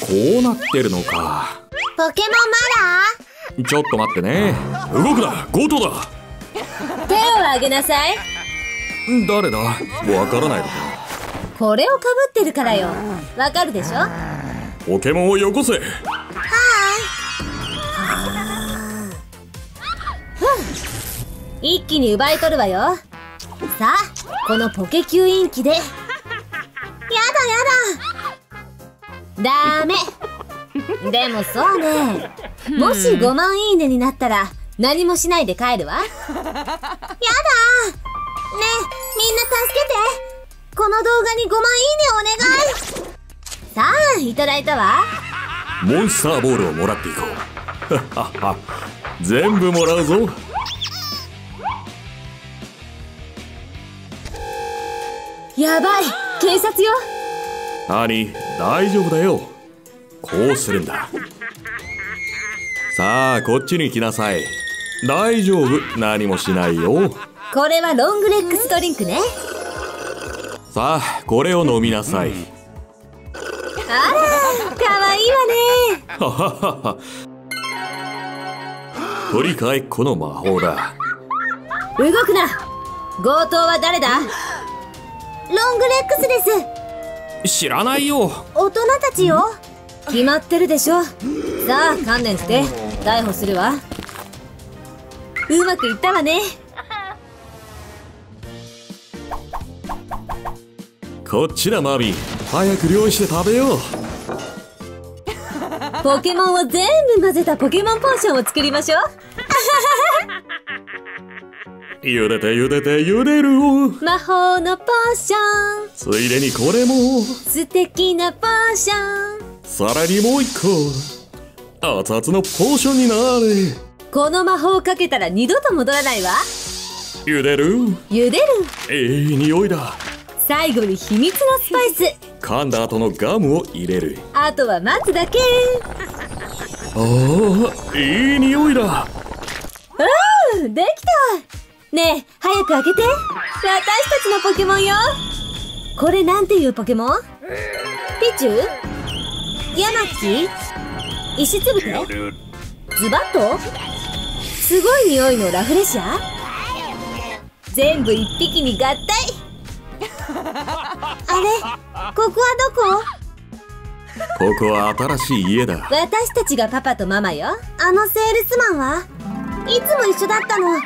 こうなってるのか。 ポケモンちょっと待ってね。動くな、強盗だ。 マラ手を挙げなさい。 誰だ、わからないのか。 これをかぶってるからよ。わかるでしょ。 ポケモンをよこせ。 一気に奪い取るわよ。さあ、このポケ吸引器で。やだ。ダメ。でもそうね。もし5万いいねになったら何もしないで帰るわ。やだ。ねえ、みんな助けて。この動画に5万いいねお願い。さあ、いただいたわ。 モンスターボールをもらっていこう。全部もらうぞ。 やばい、警察よ。 ハニー、大丈夫だよ。こうするんだ。さあ、こっちに来なさい。大丈夫、何もしないよ。 これはロングレックスドリンクね。 さあ、これを飲みなさい。 あら、かわいいわね。 はははは。取り替えっこの魔法だ。 動くな。強盗は誰だ。ロングレックスです。 知らないよ。 大人たちよ。決まってるでしょ。さあ、観念して逮捕するわ。うまくいったわね。 こっちだ、マミー。早く料理して食べよう。 ポケモンを全部混ぜたポケモンポーションを作りましょう。 茹でて茹でて茹でる。 魔法のポーション。 ついでにこれも素敵なポーション。 さらにもう一個熱々のポーションになれ。 この魔法をかけたら二度と戻らないわ。 茹でる。 茹でる。 いい匂いだ。 最後に秘密のスパイス。 噛んだ後のガムを入れる。 あとは待つだけ。 ああ、いい匂いだ。 できた。ねえ、早く開けて。私たちのポケモンよ。これなんていうポケモン？ピチュウ？ヤマキ？石つぶて？ズバット？すごい匂いのラフレシア？全部一匹に合体。あれ、ここはどこ？ ここは新しい家だ。 私たちがパパとママよ。あのセールスマンはいつも一緒だったの。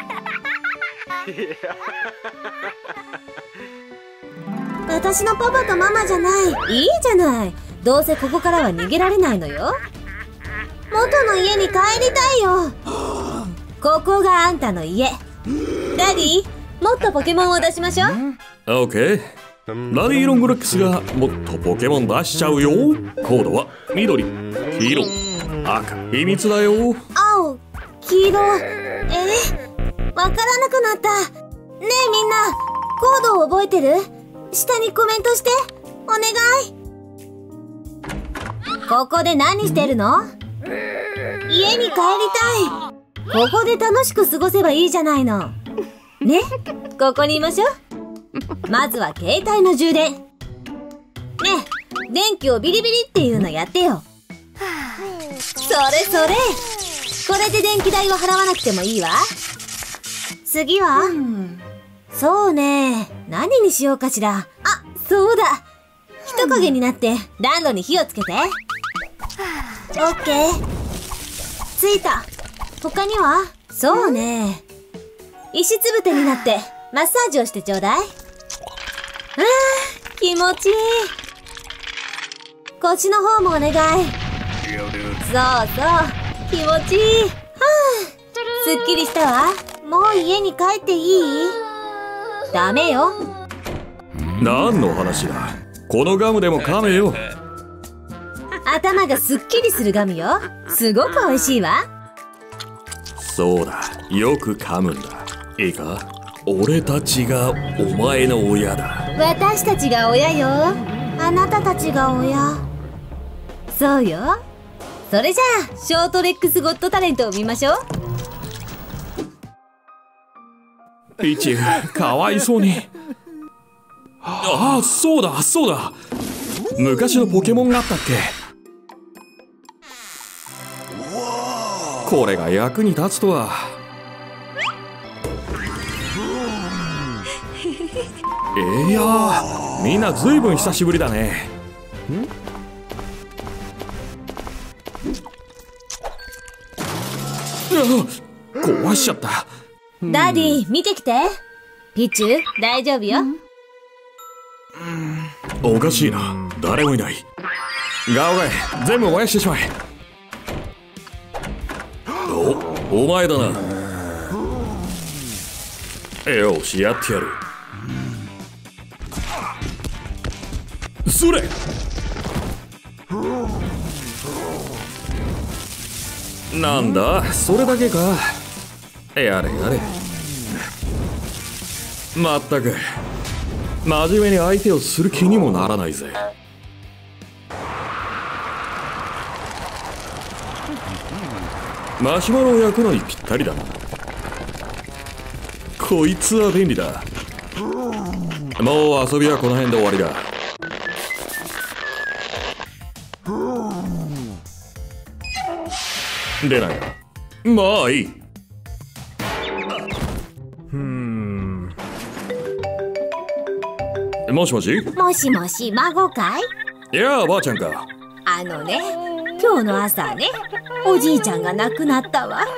私のパパとママじゃない。いいじゃない。どうせここからは逃げられないのよ。元の家に帰りたいよ。ここがあんたの家。ダディ、もっとポケモンを出しましょう。 オッケー。ラディ・ロングレックスがもっとポケモン出しちゃうよ。コードは緑、黄色、赤。秘密だよ。 青、黄色。わからなくなった。ねえみんな、コードを覚えてる？下にコメントして。お願い。ここで何してるの？家に帰りたい。ここで楽しく過ごせばいいじゃないの。ね、ここにいましょう。まずは携帯の充電。ねえ、電気をビリビリっていうのやってよ。それそれ。これで電気代を払わなくてもいいわ。次は？そうね。何にしようかしら。あ、そうだ。人影になって暖炉に火をつけて。オッケー。ついた。他には？そうね。石つぶてになってマッサージをしてちょうだい。気持ちいい。腰の方もお願い。そうそう。気持ちいい。すっきりしたわ。もう家に帰っていい？ダメよ。 何の話だ。このガムでも噛めよ。 頭がすっきりするガムよ。すごく美味しいわ。 そうだ、よく噛むんだ。いいか、俺たちがお前の親だ。 私たちが親よ。あなたたちが親。そうよ。それじゃあショートレックスゴットタレントを見ましょう。 ピチかわいそうに。ああ、そうだそうだ。昔のポケモンがあったっけ。 これが役に立つとは。いやー、みんなずいぶん久しぶりだね。壊しちゃった。 ダディ、見てきて。ピチュー、大丈夫よ。 おかしいな、誰もいない。ガオガイ、全部燃やしてしまえ。お前だな。よし、やってやる。それ。なんだ、それだけか。やれやれ。まったく真面目に相手をする気にもならないぜ。マシュマロを焼くのにぴったりだな。こいつは便利だ。もう遊びはこの辺で終わりだ。出ない。まあいい。もしもし。 もしもし、孫かい？ いや、ばあちゃんか。 今日の朝ね、おじいちゃんが亡くなったわ。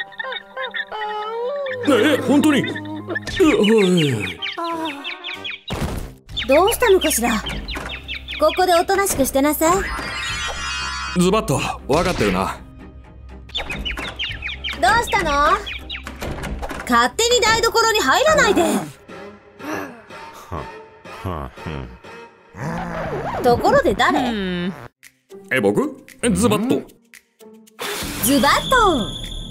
本当に？ どうしたのかしら。ここでおとなしくしてなさい。 ズバッと分かってるな。 どうしたの？勝手に台所に入らないで。ところで誰？ 僕？ズバッと。 ズバッと。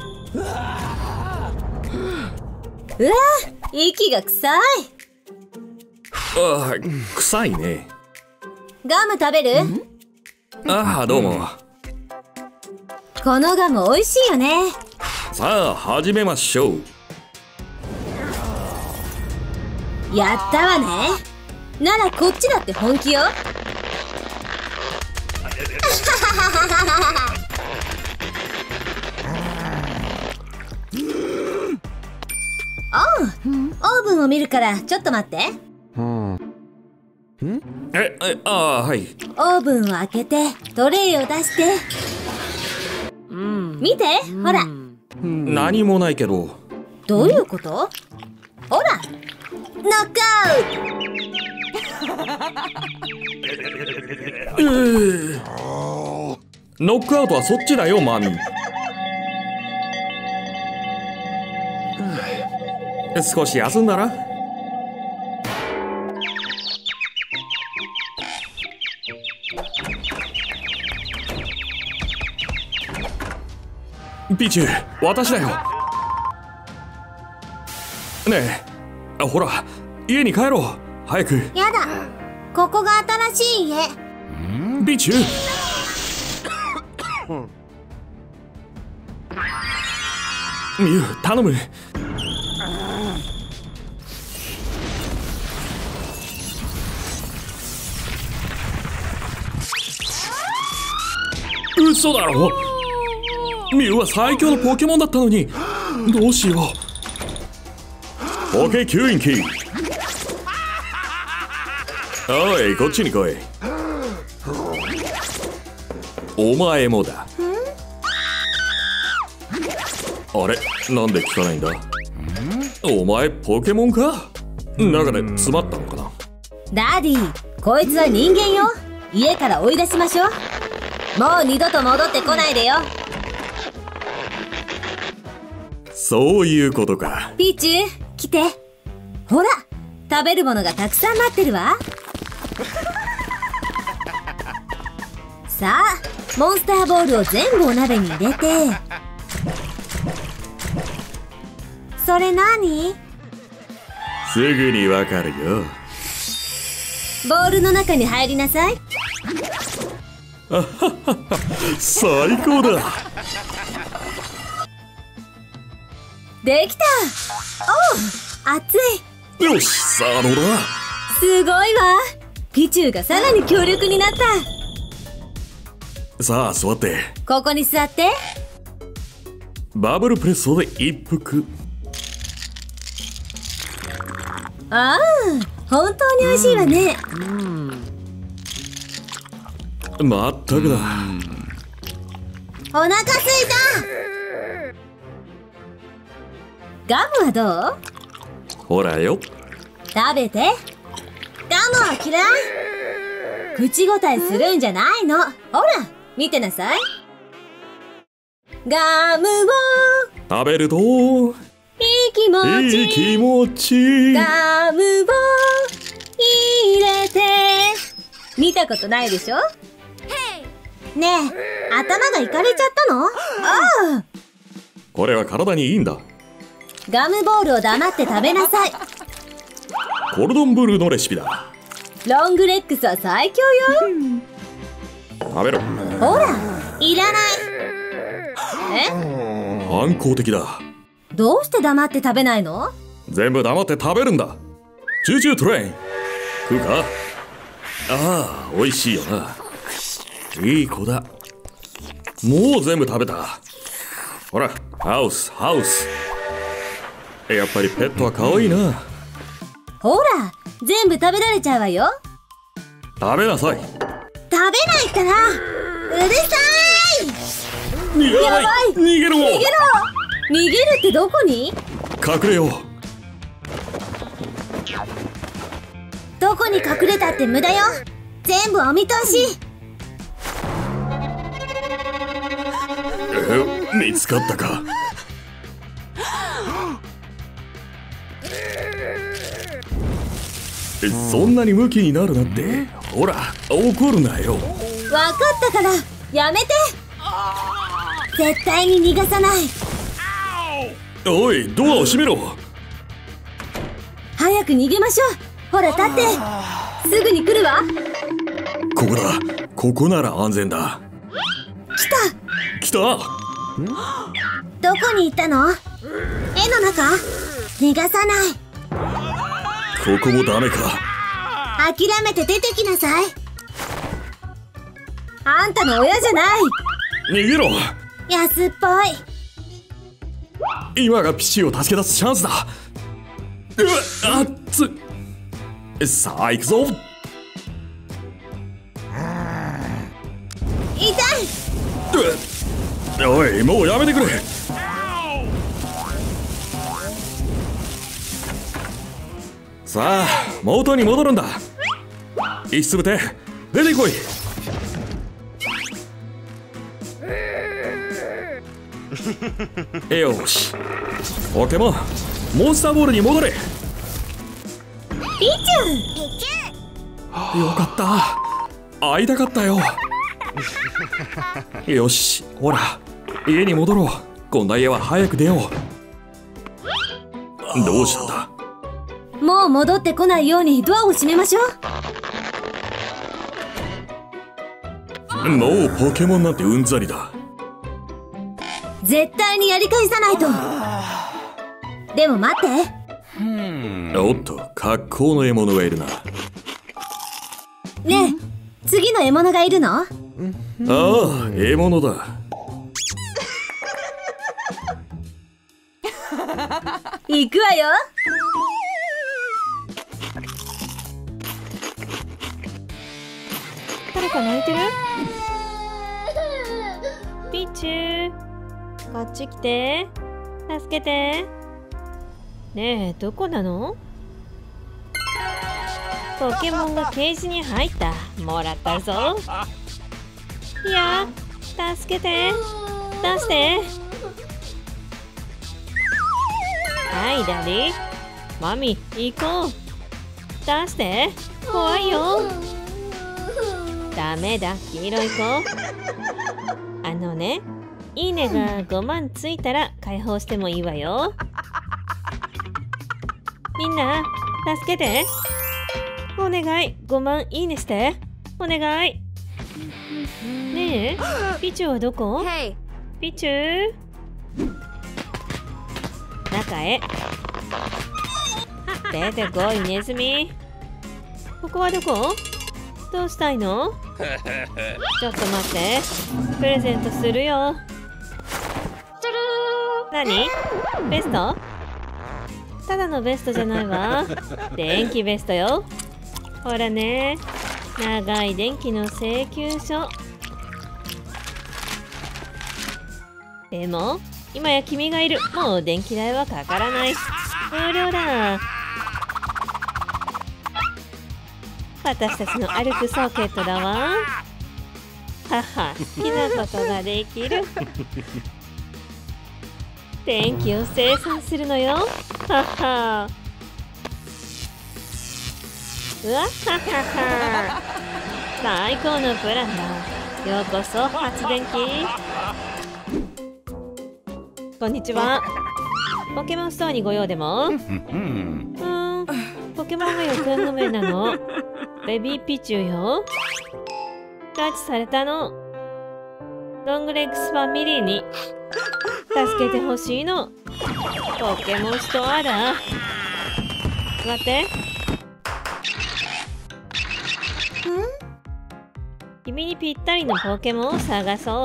うわ、息が臭い。 ああ、臭いね。 ガム食べる？ ああ、どうも。 このガム美味しいよね。 さあ、始めましょう。 やったわね。ならこっちだって本気よ。オーブンを見るからちょっと待って。 はい。 オーブンを開けてトレイを出して。見て、ほら。 何もないけど。 どういうこと？ほら、ノックアウト。 ノックアウトはそっちだよ、マミー。少し休んだら？ピーチュー、私だよ。ねえ、ほら、家に帰ろう。早く。 やだ、ここが新しい家。 ピーチュー。ミュウ、頼む。嘘だろ。ミュウは最強のポケモンだったのに。どうしよう。ポケ吸引機。おい、こっちに来い。お前もだ。あれ、なんで聞かないんだ。お前ポケモンか？中で詰まったのかな。 ダディ、こいつは人間よ。家から追い出しましょう。もう二度と戻ってこないでよ。 そういうことか。 ピーチュー、来て。ほら、食べるものがたくさん待ってるわ。さあ、モンスターボールを全部お鍋に入れて。それ何？ すぐにわかるよ。 ボールの中に入りなさい。 最高だ。 できた。おう、熱い。 よし、さあどうだ。 すごいわ。ピチューがさらに強力になった。 さあ座って。 ここに座って。 バブルプレッソで一服。 ああ、本当に美味しいわね。 まったくだ。 お腹すいた。ガムはどう？ ほらよ。 食べて。ガムは嫌い？口答えするんじゃないの。ほら、見てなさい。ガムを食べるといい気持ち。 いい気持ち。 ガムを入れて。見たことないでしょ？ねえ、頭がいかれちゃったの？ああ。 これは体にいいんだ。 ガムボールを黙って食べなさい。 コルドンブルーのレシピだ。 ロングレックスは最強よ。 食べろ。 ほら、いらない。 反抗的だ。 どうして黙って食べないの？ 全部黙って食べるんだ。チューチュートレイン。食うか？ああ、美味しいよな。いい子だ。もう全部食べた。ほら、ハウス。やっぱりペットは可愛いな。 ほら、全部食べられちゃうわよ。 食べなさい。 食べないから。うるさい。 やばい。逃げろ。 逃げるってどこに？ 隠れよう。 どこに隠れたって無駄よ。全部お見通し。 見つかったか。そんなにムキになるなって。ほら、怒るなよ。 わかったからやめて。絶対に逃がさない。 おい、ドアを閉めろ。 早く逃げましょう。ほら立って。すぐに来るわ。 ここだ。ここなら安全だ。来た。 どこに行ったの？絵の中？逃がさない。 ここもダメか。 諦めて出てきなさい。あんたの親じゃない。 逃げろ。 安っぽい。 今がピチを助け出すチャンスだ。あっつ。さあ行くぞ。 痛い。 おい、もうやめてくれ。さあ、元に戻るんだ。石つぶて出てこい。よし、ポケモンモンスターボールに戻れ。 ピチュー。よかった。会いたかったよ。よし、ほら家に戻ろう。こんな家は早く出よう。どうしたんだ？ もう戻ってこないようにドアを閉めましょう。 もうポケモンなんてうんざりだ。 絶対にやり返さないと。でも待って。 おっと、格好の獲物がいるな。 ねえ、次の獲物がいるの？ ああ、獲物だ。 行くわよ。 誰か泣いてる？ピチュー、こっち来て。助けて。ねえ、どこなの？ポケモンがケージに入った。もらったぞ。いや、助けて。出して。はい、ダディ。マミ、行こう。出して。怖いよ。ダメだ、黄色い子。あのね、いいねが5万ついたら解放してもいいわよ。みんな、助けて。お願い、5万いいねして。お願い。ねえ、ピチューはどこ？ピチュー。中へ。出てこい、ネズミ。ここはどこ？どうしたいの？ちょっと待って。プレゼントするよ。 何？ベスト？ただのベストじゃないわ。電気ベストよ。ほらね、長い電気の請求書。でも今や君がいる。もう電気代はかからない。無料だ。私たちの歩くソケットだわ。はは、好きなことができる。電気を生産するのよ。はは。うわっははは。最高のプランだ。ようこそ発電機。こんにちは。ポケモンストアにご用でも？ポケモンが行方不明なの。ベビーピチューよ。拉致されたの。ロングレッグスファミリーに助けてほしいの。ポケモンストアだ。待って。君にぴったりのポケモンを探そう。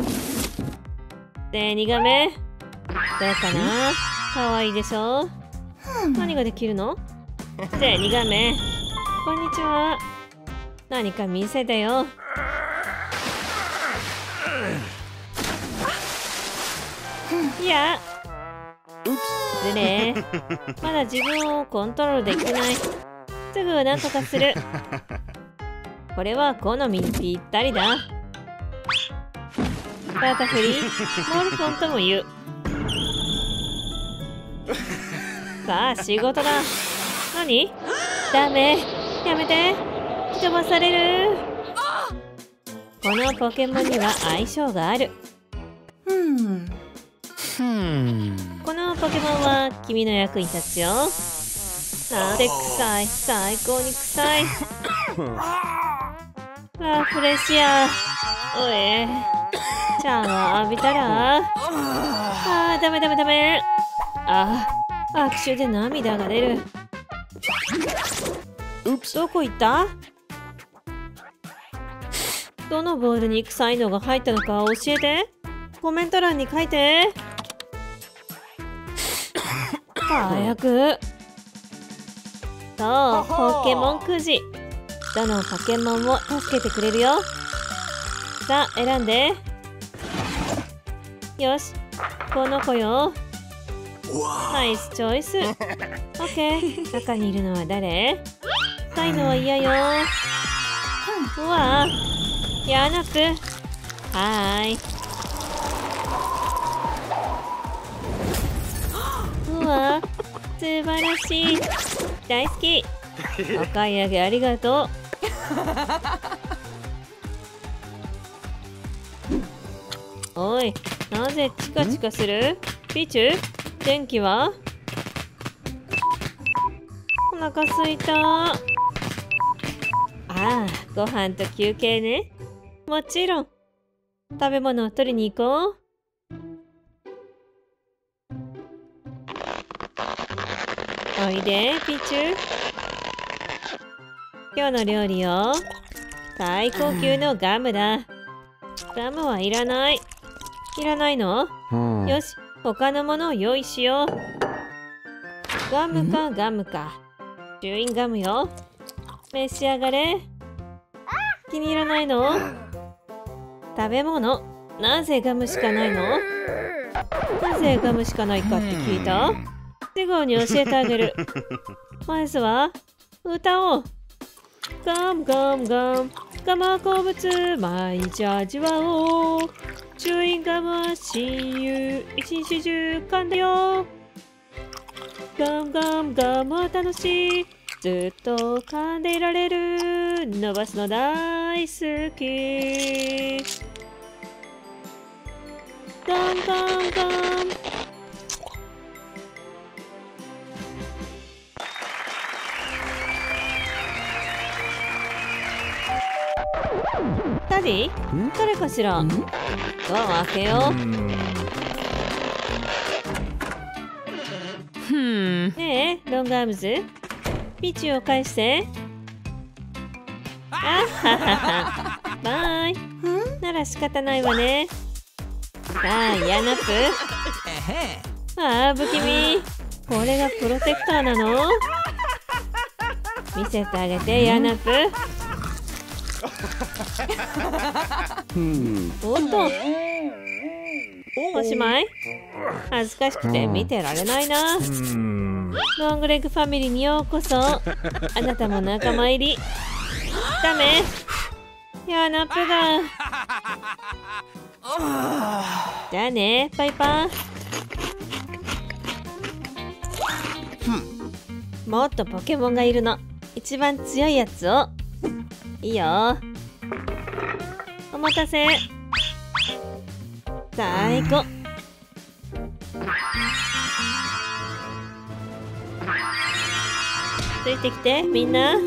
ゼニガメ。どうかな？かわいいでしょ？何ができるの？ゼニガメ。こんにちは。何か見せてよ。いや。ずれ。まだ自分をコントロールできない。すぐなんとかする。これは好みにぴったりだ。バタフリー、モルフォンとも言う。さあ仕事だ。何？ダメ。やめて。飛ばされる。このポケモンには相性がある。このポケモンは君の役に立つよ。なんて臭い。最高に臭い。ラフレシア。おい。シャワー浴びたら。ダメ。握手で涙が出る。どこ行った？どのボールに臭いのが入ったのか教えて。コメント欄に書いて。早く。そう、ポケモンくじ。どのポケモンも助けてくれるよ。さあ選んで。よし、この子よ。ナイスチョイス。オッケー。中にいるのは誰？臭いのは嫌よ。うわぁ、ヤナプ。はーい。うわぁ、素晴らしい。大好き。お買い上げありがとう。おい、なぜチカチカする？ピチュ？電気は？お腹すいた。ご飯と休憩ね。もちろん。食べ物を取りに行こう。おいで、ピチュ。今日の料理よ。最高級のガムだ。ガムはいらない。いらないの？よし、他のものを用意しよう。ガムか。チューインガムよ。召し上がれ。気に入らないの？食べ物。なぜガムしかないの？なぜガムしかないかって聞いた？すぐに教えてあげる。まずは歌おう。ガム。ガムは好物。毎日味わおう。チューインガムは親友。一日中噛んだよ。ガムは楽しい。ずっと噛んでいられる。伸ばすの大好き。ガム。ダディ？誰かしら？ドアを開けよう。ねえ、ロングアームズ。ピチューを返して。バイ。なら仕方ないわね。さあ、ヤナプ。 ああ、不気味。これがプロテクターなの？見せてあげて、ヤナプ。おっと、おしまい？恥ずかしくて見てられないな。ロングレッグファミリーにようこそ。あなたも仲間入り。ダメ。ヤナプが。じゃあね、パイパー。もっとポケモンがいるの。一番強いやつを。いいよ。お待たせ。さあ行こう。ついてきてみんな。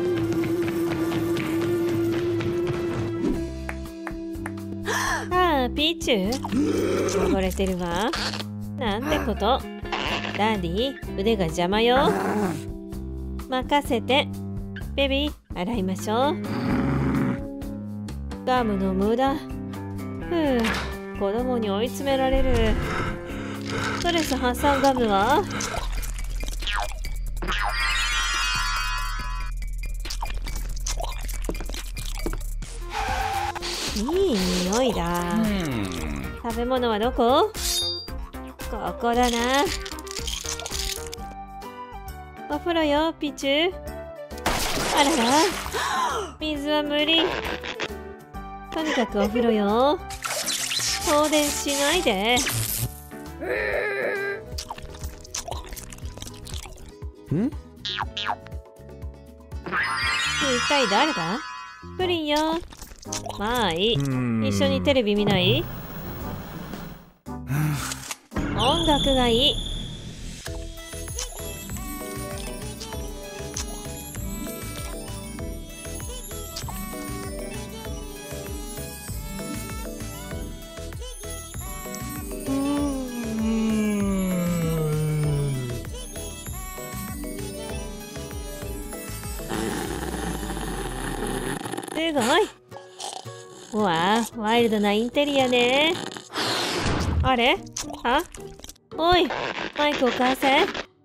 ああ、ピーチュ汚れてるわ。なんてこと。ダディ、腕が邪魔よ。任せて。ベビー、洗いましょう。ガムの無駄。子供に追い詰められる。ストレス発散ガムは？いい匂いだ。食べ物はどこ？ここだな。お風呂よ、ピチュ。あらら、水は無理。とにかくお風呂よ。放電しないで。一体誰だ？プリンよ。まあいい。一緒にテレビ見ない？音楽がいい。すごい。うわあ、ワイルドなインテリアね。あれ？あ？おい、マイクを貸せ。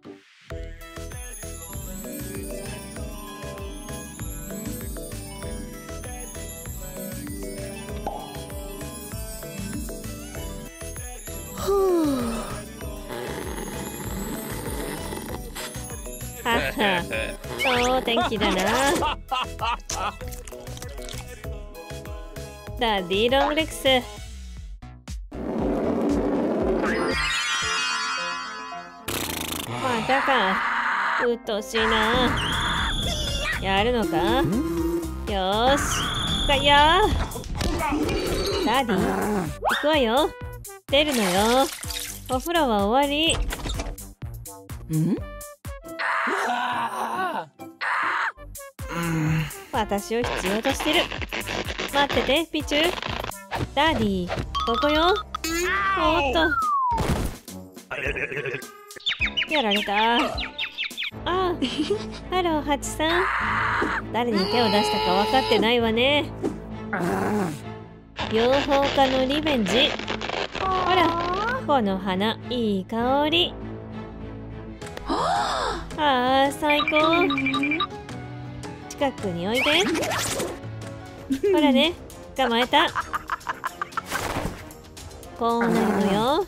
はは、そう天気だな。ダディロングレックス。またか。うっとうしいな。やるのか？よーし。かやー。ダディ、行くわよ。出るのよ。お風呂は終わり。私を必要としてる。待ってて、ピチュ。ダディ、ここよ。おっと。やられた。あ、ハロー、ハチさん。誰に手を出したか分かってないわね。養蜂家のリベンジ。ほら、この花、いい香り。ああ、最高。近くにおいで。ほらね、捕まえた。こうなるのよ。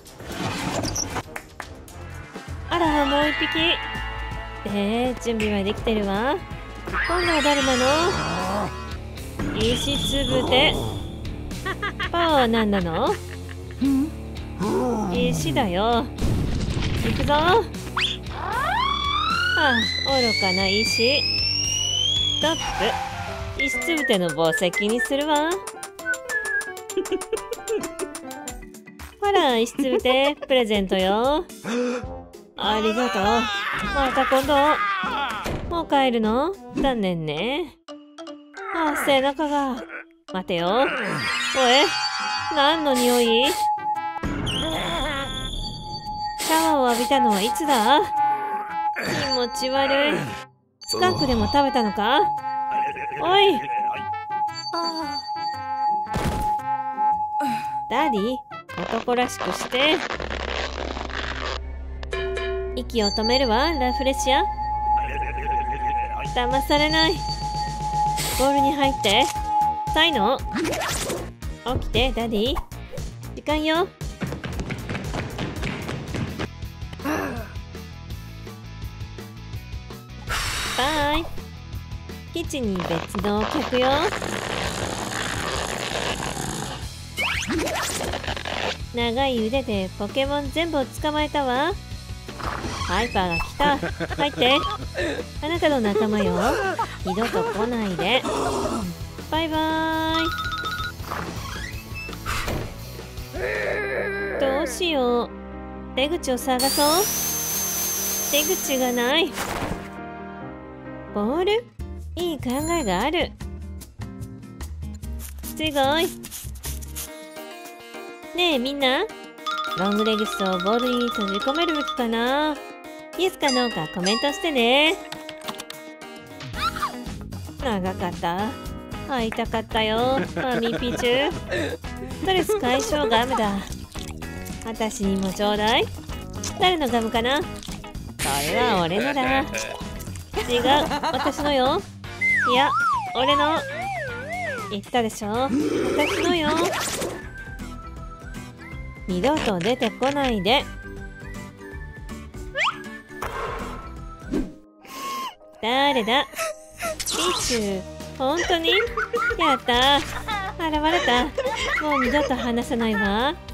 あら、もう一匹。準備はできてるわ。今度は誰なの？石つぶて。何なの？石だよ。行くぞ。愚かな石。ストップ。石つぶての宝石にするわ。ほら、石つぶて、プレゼントよ。ありがとう。また今度。もう帰るの？残念ね。背中が。待てよ。おい、何の匂い？シャワーを浴びたのはいつだ？気持ち悪い。スカンクでも食べたのか？おい。ダディ、男らしくして。 息を止めるわ、ラフレシア。騙されない。ボールに入って。サイノ。起きて、ダディ。時間よ。バイ。キッチンに別の客よ。長い腕でポケモン全部を捕まえたわ。ハイパーが来た。入って。あなたの仲間よ。二度と来ないで。バイバイ。どうしよう。出口を探そう。出口がない。ボール？いい考えがある。すごい。ねえみんな、ロングレグスをボールに閉じ込めるべきかな？イエスかノーかコメントしてね。長かった。会いたかったよ、マミーピーチュー。ストレス解消ガムだ。私にもちょうだい。誰のガムかな？それは俺のだ。違う、私のよ。いや、俺の。言ったでしょ、私のよ。二度と出てこないで。誰だ？ピーチュー、本当に？やったー、現れた。もう二度と話さないわ。